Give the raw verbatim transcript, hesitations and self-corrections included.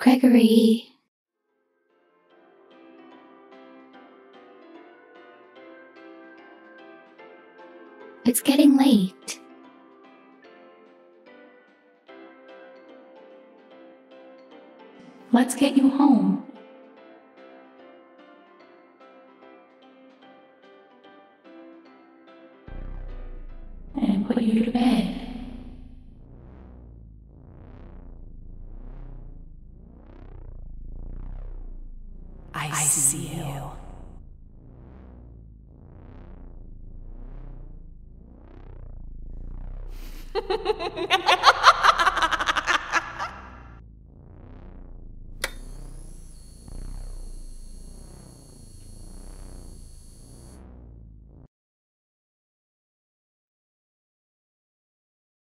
Gregory. It's getting late. Let's get you home. And put you to bed. I, I see you. you.